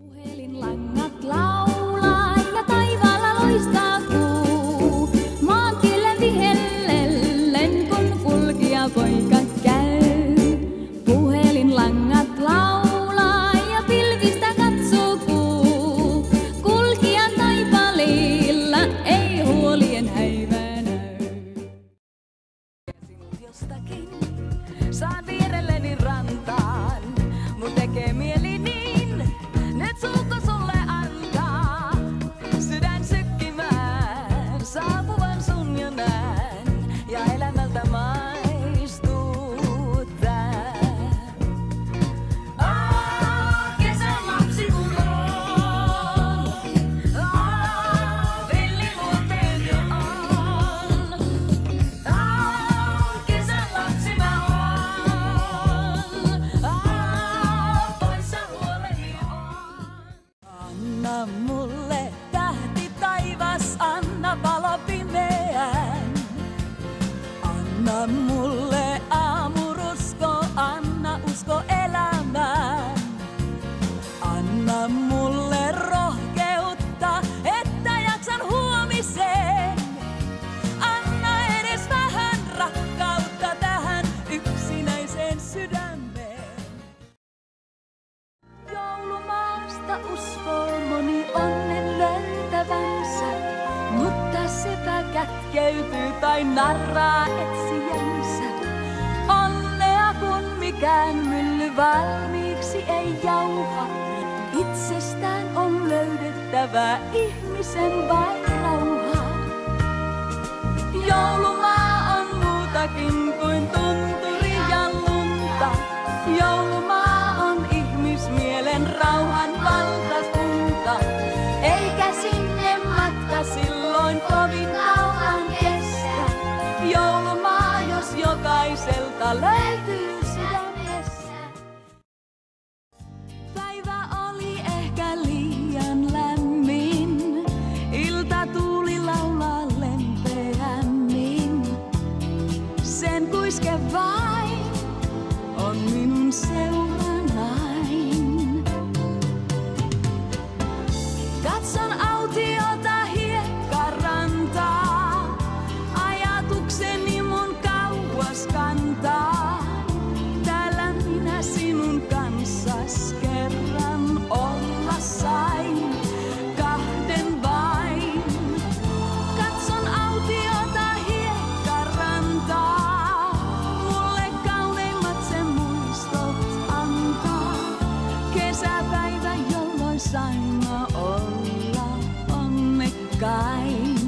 Puhelinlangat laulaa ja taivaalla loistaa kuu. Maantielle vihellellen, kun kulkija poika käy. Puhelinlangat laulaa ja pilvistä katsoo kuu. Kulkijan taipaleilla ei huolien häivää näy. Sinut jostakin saan vierelleni rantaan, mun tekee mieli niin, nyt suukko sulle antaa. Sydän sykkimään, saapuvan sun jo näen, ja elämältä maistuu tää. Kesän lapsi kun on, villiluonteen jo on. Kesän lapsi mä oon, poissa huoleni on. Anna mulle tähti taivas, anna valo pimeään. Anna mulle aamurusko, anna usko elämään. Anna mulle rohkeutta, että jaksan huomiseen. Anna edes vähän rakkautta tähän yksinäiseen sydämeen. Joulumaasta uskoo moni onnen löytävänsä, mutta sepä kätkeytyy tai narraa etsijänsä. Onnea kun mikään mylly valmiiksi ei jauha, itsestään on löydettävä ihmisen vain rauha. Joulumaa on muutakin kuin tunturi ja lunta. Joulumaa on ihmismielen rauhan valtakunta. Eikä sinne matka silloin kovin kauan kestä. Joulumaa, jos jokaiselta löytyy sydämessä. Päivä oli ehkä liian lämmin, ilta tuuli laulaa lempeämmin. Sen kuiske vain on minun seuranain. Katson autiota hiekkarantaa, ajatukseni mun kauas kantaa. Täällä minä sinun kanssas kerran olla sain, kahden vain. Katson autiota hiekkarantaa, mulle kauneimmat sen muistot antaa. Kesäpäivä, jolloin saimme olla onnekkain.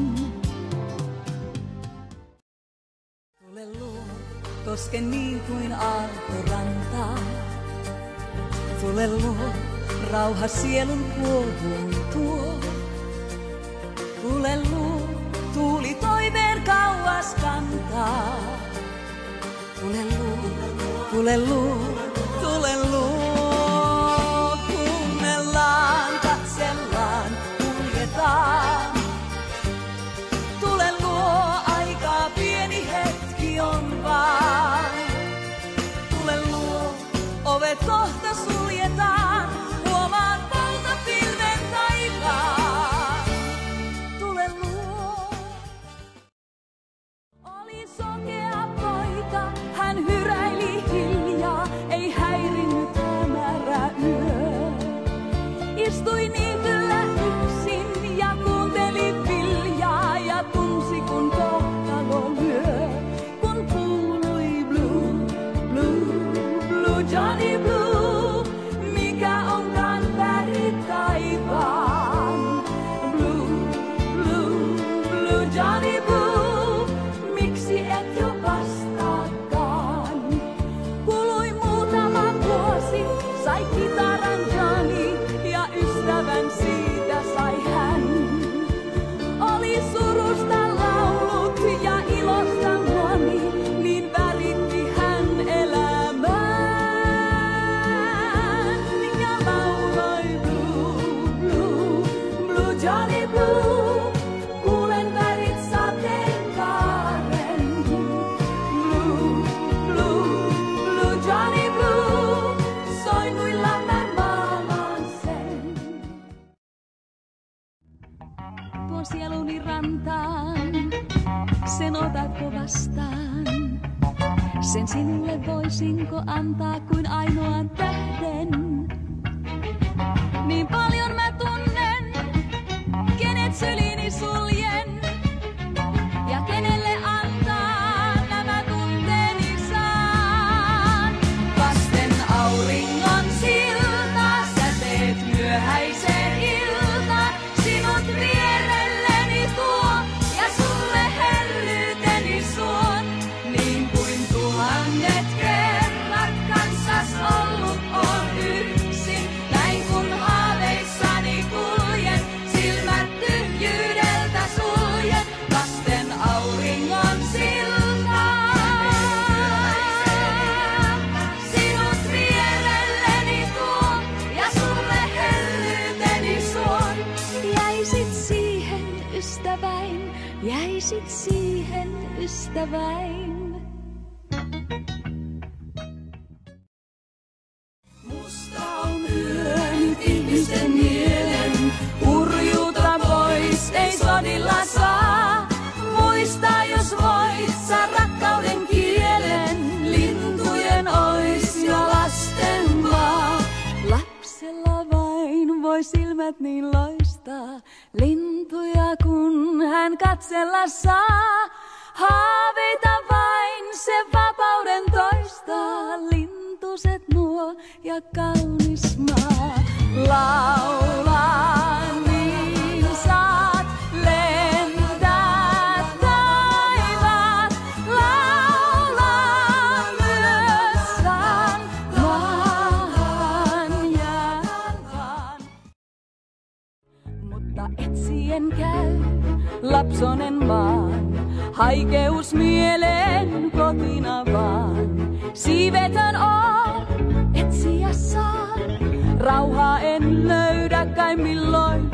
Tule luo, koske niin kuin aaltorantaa. Tule luo, rauha sielun kuohuun tuo. Tule luo, tuuli toiveen kauas kantaa. Tule luo, tule luo, tule luo. Kuunnellaan, katsellaan, kuljetaan. Tule luo, aikaa pieni hetki on vaan. Tule luo, ovet kohta suljetaan. Huomaan valtapilven taivaan. Tule luo. Oli sokea poika, hän hyräili hiljaa, ei häirinnyt hämärä yö. Istui niityllä yksin ja kuunteli viljaa ja tunsi kun kohtalo lyö. Kun kuului blue, blue, blue Johnny Blue. antaan, sen otatko vastaan? Sen sinulle voisinko antaa kuin ainoan tähden? Niin paljon mä tunnen, kenet syliini suljen ja kenelle antaa nämä tunteeni saan. Vasten auringon siltaa sä teet myöhäiseen iltaan, sinut vierelleni tuo ja sulle hellyyteni suon. Niin kuin tuhannet kerrat kanssas ollut on yksin, näin kun haaveissani kuljen, silmät tyhjyydeltä suljen. Vasten auringon siltaa, sinut vierelleni tuon ja sulle hellyyteni suon. Jäisit siihen ystäväin, jäisit siihen ystäväin. Musta on yö nyt ihmisten mielen, urjuuta pois, ei sodilla saa. Muista jos voit sä rakkauden kielen, lintujen ois jo lasten maa. Lapsella vain voi silmät niin loistaa, lintuja kun hän katsella saa. Haaveita vain se vapauden toistaa, lintuset nuo ja kaunis maa. Laulaa niin saat lentää taivaat, laulaa myös saan maahan jäävään. Mutta etsien käy lapsonen maan, haikeus mieleen kotina vaan. Siivetön on, etsiä saan, rauhaa en löydä kai milloin